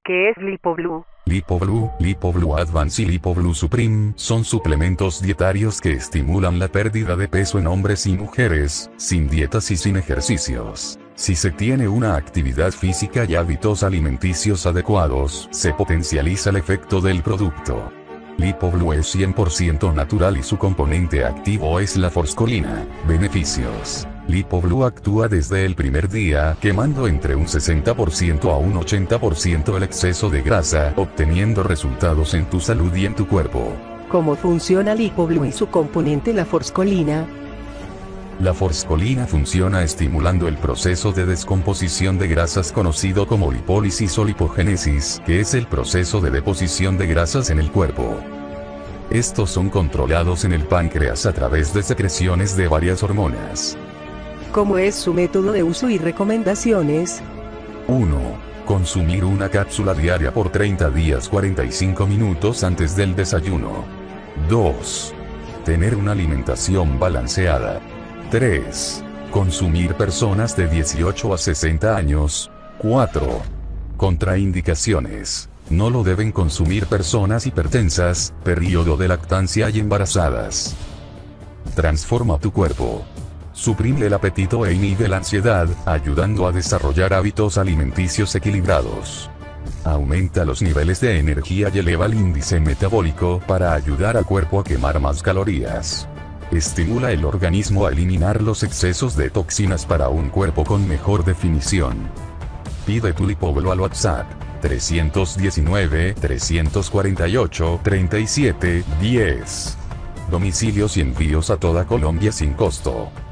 ¿Qué es LipoBlue? LipoBlue Advance y LipoBlue Supreme son suplementos dietarios que estimulan la pérdida de peso en hombres y mujeres, sin dietas y sin ejercicios. Si se tiene una actividad física y hábitos alimenticios adecuados, se potencializa el efecto del producto. LipoBlue es 100% natural y su componente activo es la forscolina. Beneficios. LipoBlue actúa desde el primer día, quemando entre un 60% a un 80% el exceso de grasa, obteniendo resultados en tu salud y en tu cuerpo. ¿Cómo funciona LipoBlue y su componente la forscolina? La forscolina funciona estimulando el proceso de descomposición de grasas conocido como lipólisis o lipogénesis, que es el proceso de deposición de grasas en el cuerpo. Estos son controlados en el páncreas a través de secreciones de varias hormonas. ¿Cómo es su método de uso y recomendaciones? 1. Consumir una cápsula diaria por 30 días 45 minutos antes del desayuno. 2. Tener una alimentación balanceada. 3. Consumir personas de 18 a 60 años. 4. Contraindicaciones. No lo deben consumir personas hipertensas, periodo de lactancia y embarazadas. Transforma tu cuerpo. Suprime el apetito e inhibe la ansiedad, ayudando a desarrollar hábitos alimenticios equilibrados. Aumenta los niveles de energía y eleva el índice metabólico para ayudar al cuerpo a quemar más calorías. Estimula el organismo a eliminar los excesos de toxinas para un cuerpo con mejor definición. Pide tu LipoBlue al WhatsApp 319-348-37-10. Domicilios y envíos a toda Colombia sin costo.